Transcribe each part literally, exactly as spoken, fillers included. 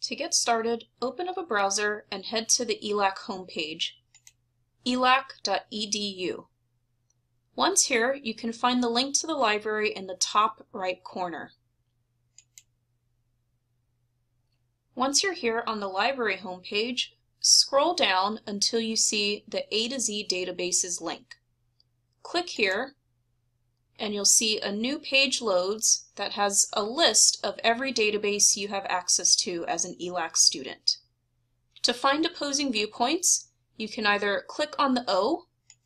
To get started, open up a browser and head to the E L A C homepage, E L A C dot E D U. Once here, you can find the link to the library in the top right corner. Once you're here on the library homepage, scroll down until you see the A to Z databases link. Click here, and you'll see a new page loads that has a list of every database you have access to as an E L A C student. To find opposing viewpoints, you can either click on the O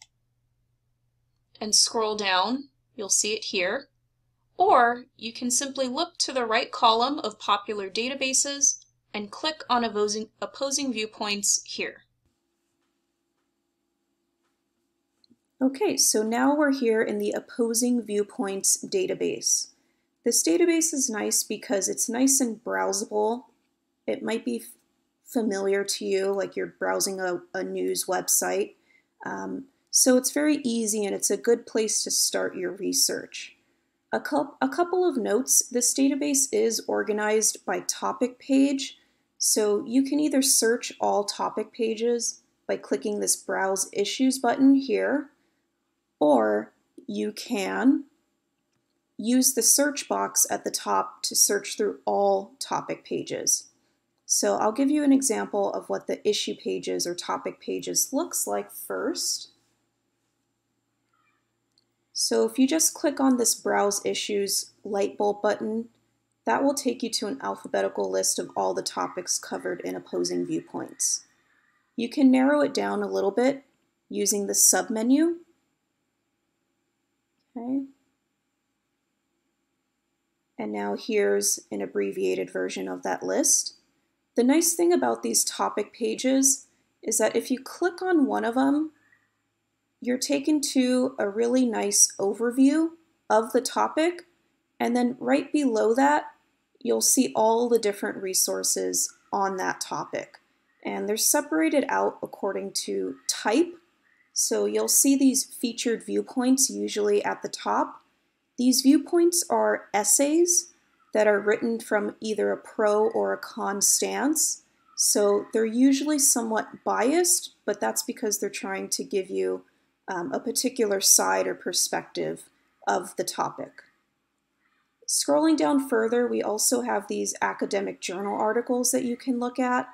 and scroll down, you'll see it here, or you can simply look to the right column of popular databases and click on opposing, opposing viewpoints here. Okay, so now we're here in the Opposing Viewpoints database. This database is nice because it's nice and browsable. It might be familiar to you, like you're browsing a, a news website. Um, so it's very easy and it's a good place to start your research. A, co a couple of notes, this database is organized by topic page, so you can either search all topic pages by clicking this Browse Issues button here, or you can use the search box at the top to search through all topic pages. So I'll give you an example of what the issue pages or topic pages looks like first. So if you just click on this Browse Issues light bulb button, that will take you to an alphabetical list of all the topics covered in Opposing Viewpoints. You can narrow it down a little bit using the submenu. Okay. And now here's an abbreviated version of that list. The nice thing about these topic pages is that if you click on one of them, you're taken to a really nice overview of the topic, and then right below that, you'll see all the different resources on that topic. And they're separated out according to type. So you'll see these featured viewpoints usually at the top. These viewpoints are essays that are written from either a pro or a con stance. So they're usually somewhat biased, but that's because they're trying to give you um, a particular side or perspective of the topic. Scrolling down further, we also have these academic journal articles that you can look at,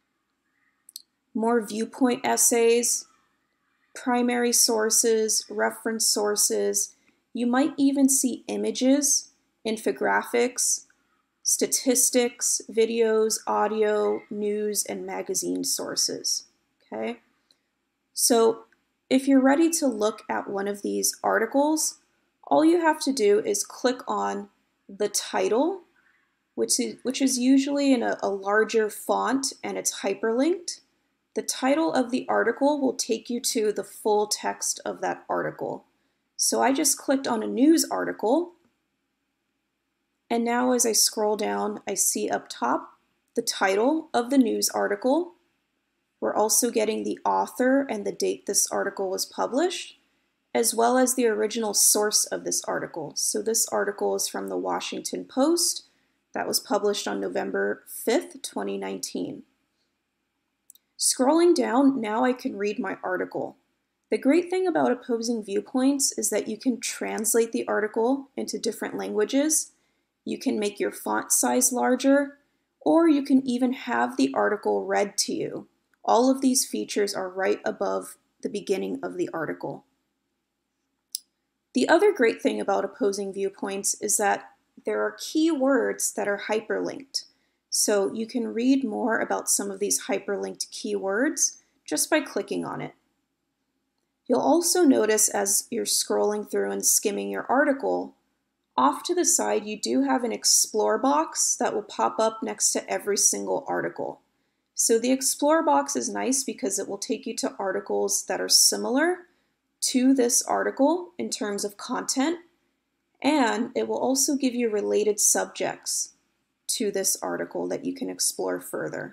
more viewpoint essays, primary sources, reference sources. You might even see images, infographics, statistics, videos, audio, news, and magazine sources. Okay? So if you're ready to look at one of these articles, all you have to do is click on the title, which is, which is usually in a, a larger font and it's hyperlinked. The title of the article will take you to the full text of that article. So I just clicked on a news article, and now as I scroll down, I see up top the title of the news article. We're also getting the author and the date this article was published, as well as the original source of this article. So this article is from the Washington Post that was published on November fifth, twenty nineteen. Scrolling down, now I can read my article. The great thing about Opposing Viewpoints is that you can translate the article into different languages. You can make your font size larger, or you can even have the article read to you. All of these features are right above the beginning of the article. The other great thing about Opposing Viewpoints is that there are key words that are hyperlinked. So you can read more about some of these hyperlinked keywords just by clicking on it. You'll also notice as you're scrolling through and skimming your article, off to the side you do have an Explore box that will pop up next to every single article. So the Explore box is nice because it will take you to articles that are similar to this article in terms of content, and it will also give you related subjects to this article that you can explore further.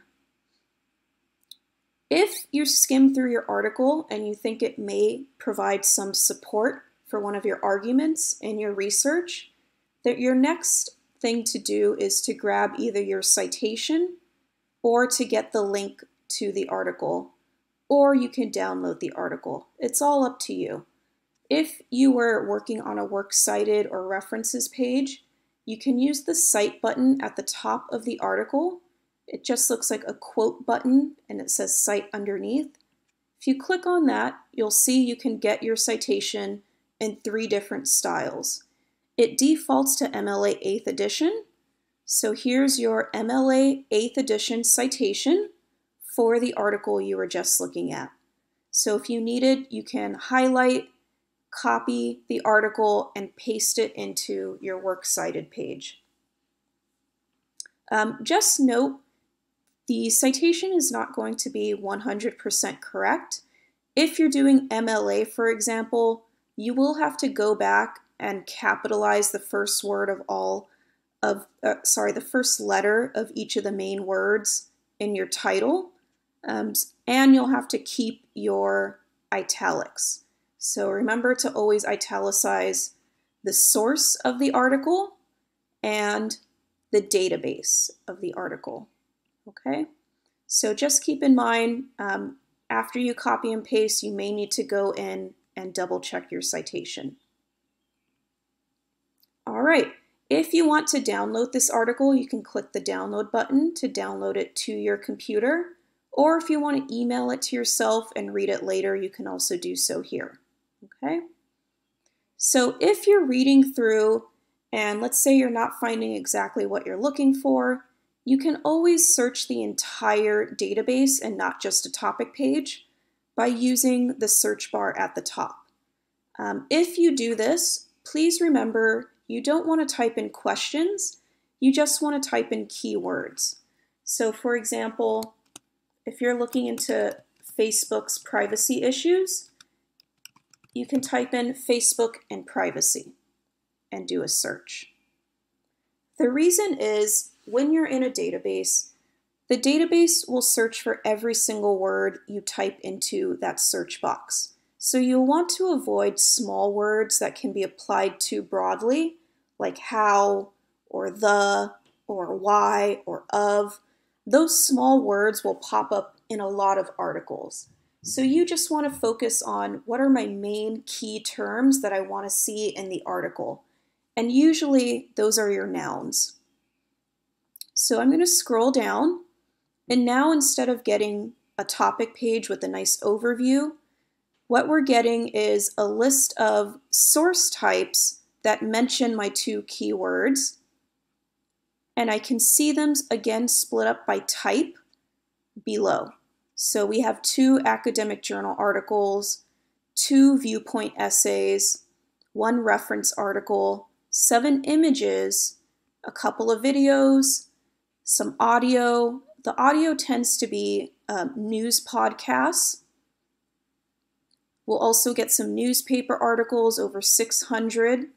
If you skim through your article and you think it may provide some support for one of your arguments in your research, that your next thing to do is to grab either your citation or to get the link to the article, or you can download the article. It's all up to you. If you were working on a works cited or references page, you can use the Cite button at the top of the article. It just looks like a quote button and it says Cite underneath. If you click on that, you'll see you can get your citation in three different styles. It defaults to M L A eighth edition. So here's your M L A eighth edition citation for the article you were just looking at. So if you needed, you can highlight, copy the article, and paste it into your works cited page. Um, just note, the citation is not going to be one hundred percent correct. If you're doing M L A, for example, you will have to go back and capitalize the first word of all of, uh, sorry, the first letter of each of the main words in your title, um, and you'll have to keep your italics. So remember to always italicize the source of the article and the database of the article, okay? So just keep in mind, um, after you copy and paste, you may need to go in and double check your citation. All right, if you want to download this article, you can click the download button to download it to your computer, or if you want to email it to yourself and read it later, you can also do so here, okay? So if you're reading through and let's say you're not finding exactly what you're looking for, you can always search the entire database and not just a topic page by using the search bar at the top. Um, if you do this, please remember you don't want to type in questions, you just want to type in keywords. So for example, if you're looking into Facebook's privacy issues, you can type in Facebook and privacy and do a search. The reason is when you're in a database, the database will search for every single word you type into that search box. So you'll want to avoid small words that can be applied too broadly, like how, or the, or why, or of. Those small words will pop up in a lot of articles. So you just want to focus on what are my main key terms that I want to see in the article. And usually those are your nouns. So I'm going to scroll down, and now instead of getting a topic page with a nice overview, what we're getting is a list of source types that mention my two keywords, and I can see them again split up by type below. So we have two academic journal articles, two viewpoint essays, one reference article, seven images, a couple of videos, some audio. The audio tends to be um, news podcasts. We'll also get some newspaper articles, over six hundred.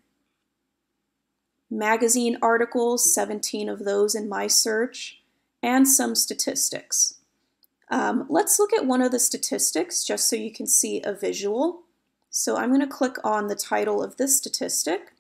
Magazine articles, seventeen of those in my search, and some statistics. Um, let's look at one of the statistics just so you can see a visual. So I'm going to click on the title of this statistic.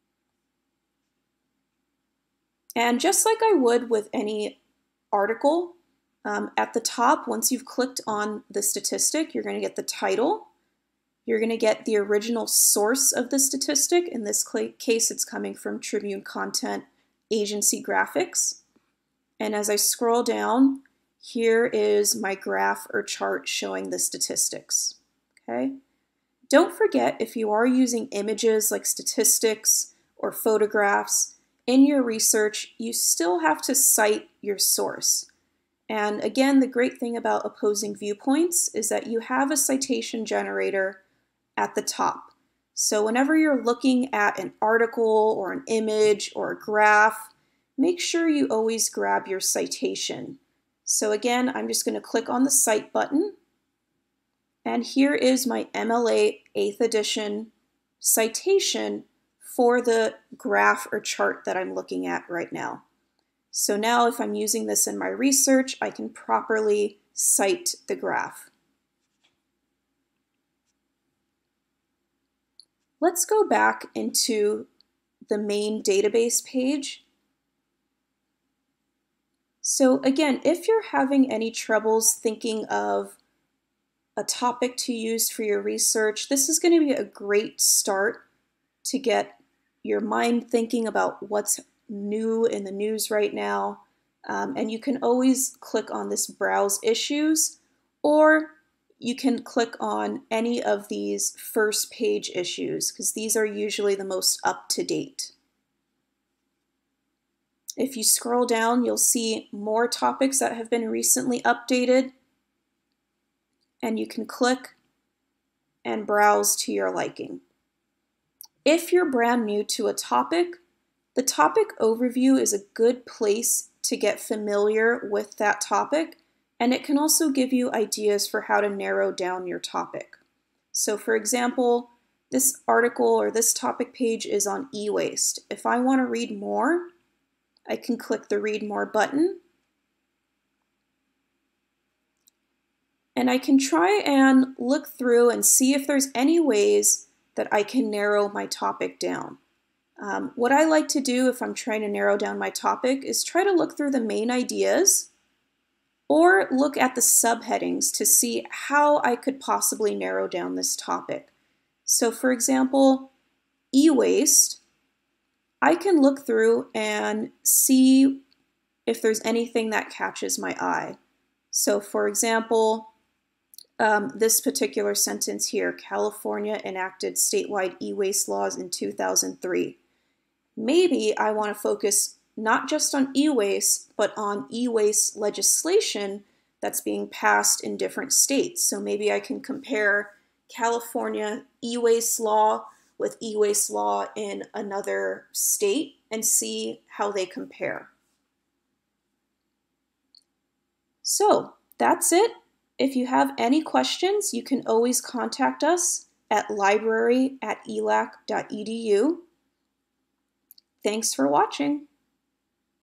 And just like I would with any article, um, at the top, once you've clicked on the statistic, you're going to get the title. You're going to get the original source of the statistic. In this case, it's coming from Tribune Content Agency Graphics. And as I scroll down, here is my graph or chart showing the statistics. Okay? Don't forget, if you are using images like statistics or photographs in your research, you still have to cite your source. And again, the great thing about opposing viewpoints is that you have a citation generator at the top. So whenever you're looking at an article or an image or a graph, make sure you always grab your citation. So again, I'm just going to click on the Cite button, and here is my M L A eighth edition citation for the graph or chart that I'm looking at right now. So now if I'm using this in my research, I can properly cite the graph. Let's go back into the main database page. So again, if you're having any troubles thinking of a topic to use for your research, this is going to be a great start to get your mind thinking about what's new in the news right now. Um, and you can always click on this Browse Issues, or you can click on any of these first page issues, because these are usually the most up-to-date. If you scroll down, you'll see more topics that have been recently updated, and you can click and browse to your liking. If you're brand new to a topic, the topic overview is a good place to get familiar with that topic, and it can also give you ideas for how to narrow down your topic. So for example, this article or this topic page is on e-waste. If I want to read more, I can click the Read More button, and I can try and look through and see if there's any ways that I can narrow my topic down. Um, what I like to do if I'm trying to narrow down my topic is try to look through the main ideas or look at the subheadings to see how I could possibly narrow down this topic. So for example, e-waste, I can look through and see if there's anything that catches my eye. So for example, um, this particular sentence here, California enacted statewide e-waste laws in two thousand three. Maybe I want to focus not just on e-waste, but on e-waste legislation that's being passed in different states. So maybe I can compare California e-waste law with e-waste law in another state and see how they compare. So that's it. If you have any questions, you can always contact us at library at elac dot e d u. Thanks for watching.